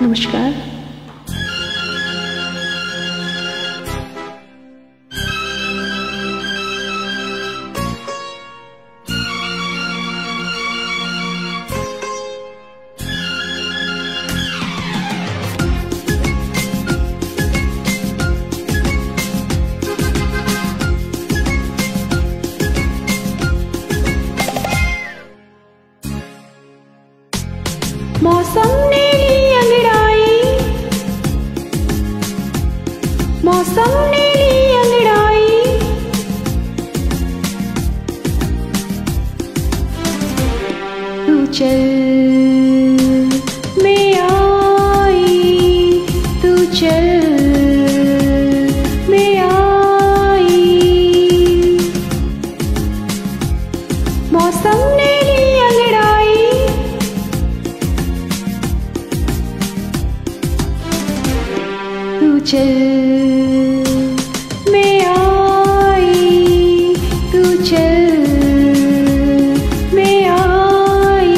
नमस्कार। मौसम ने ली अंगड़ाई, मौसम ने ली अंगड़ाई, तू चल मैं आई, तू चल मैं आई। मौसम ने ली अंगड़ाई, तू चल मैं आई, तू चल मैं आई।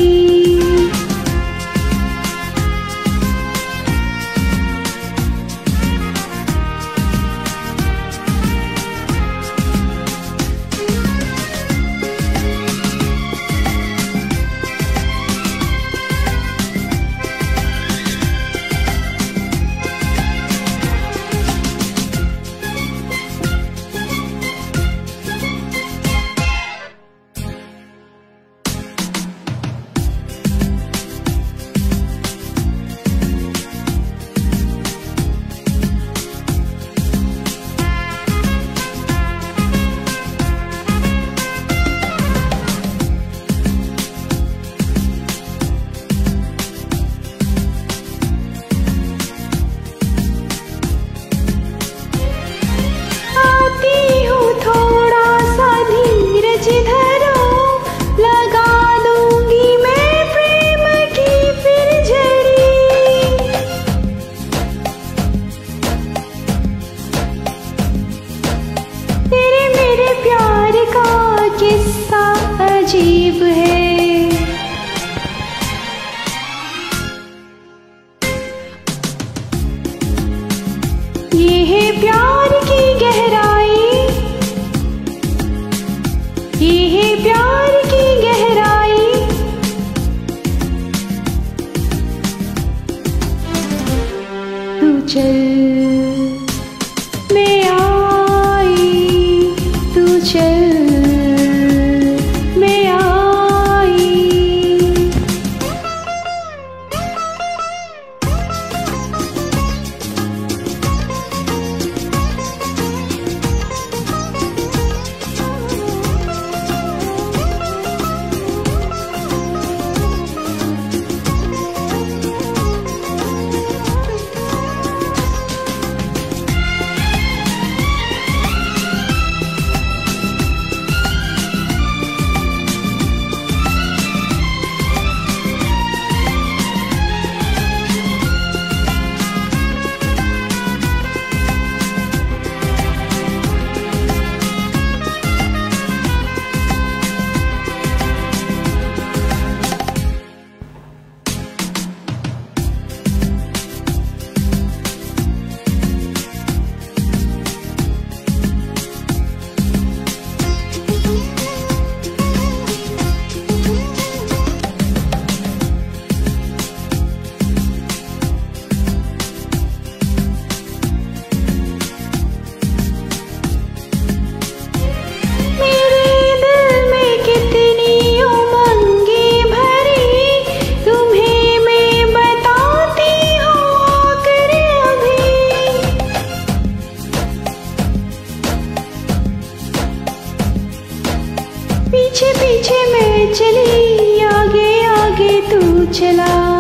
अजीब है, ये है प्यार की गहराई, ये है प्यार की गहराई। तू चल मैं आई, तू चल पीछे पीछे मैं चली, आगे आगे तू चला।